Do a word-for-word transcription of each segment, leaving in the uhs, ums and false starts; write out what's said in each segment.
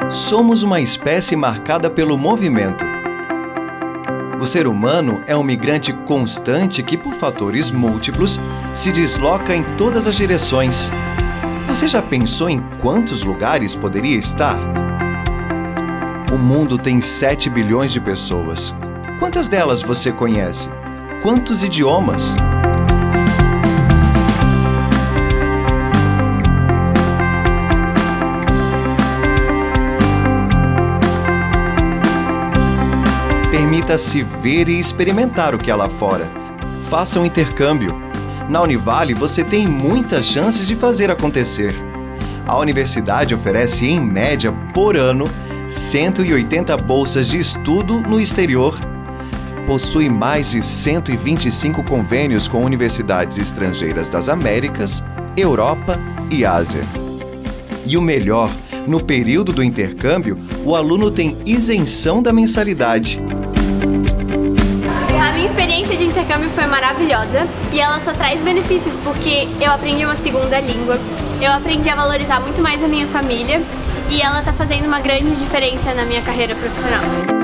Somos uma espécie marcada pelo movimento. O ser humano é um migrante constante que, por fatores múltiplos, se desloca em todas as direções. Você já pensou em quantos lugares poderia estar? O mundo tem sete bilhões de pessoas. Quantas delas você conhece? Quantos idiomas? Permita-se ver e experimentar o que há lá fora. Faça um intercâmbio. Na Univale, você tem muitas chances de fazer acontecer. A universidade oferece, em média, por ano, cento e oitenta bolsas de estudo no exterior. Possui mais de cento e vinte e cinco convênios com universidades estrangeiras das Américas, Europa e Ásia. E o melhor, no período do intercâmbio, o aluno tem isenção da mensalidade. A minha experiência de intercâmbio foi maravilhosa e ela só traz benefícios porque eu aprendi uma segunda língua, eu aprendi a valorizar muito mais a minha família e ela está fazendo uma grande diferença na minha carreira profissional.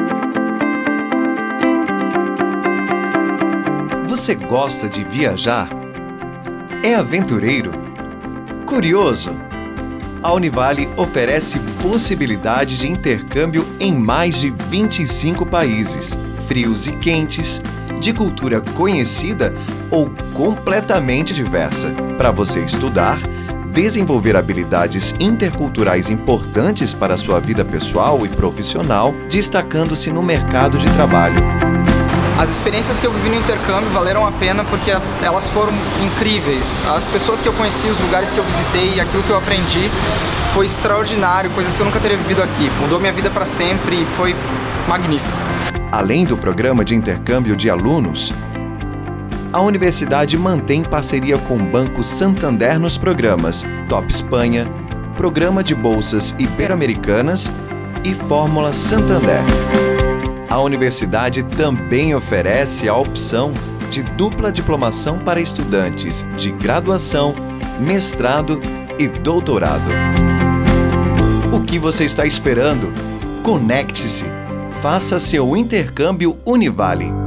Você gosta de viajar? É aventureiro? Curioso? A Univale oferece possibilidade de intercâmbio em mais de vinte e cinco países, frios e quentes, de cultura conhecida ou completamente diversa, para você estudar, desenvolver habilidades interculturais importantes para a sua vida pessoal e profissional, destacando-se no mercado de trabalho. As experiências que eu vivi no intercâmbio valeram a pena porque elas foram incríveis. As pessoas que eu conheci, os lugares que eu visitei e aquilo que eu aprendi foi extraordinário, coisas que eu nunca teria vivido aqui. Mudou minha vida para sempre e foi magnífico. Além do programa de intercâmbio de alunos, a universidade mantém parceria com o Banco Santander nos programas Top Espanha, Programa de Bolsas Ibero-Americanas e Fórmula Santander. A universidade também oferece a opção de dupla diplomação para estudantes de graduação, mestrado e doutorado. O que você está esperando? Conecte-se! Faça seu intercâmbio Univale.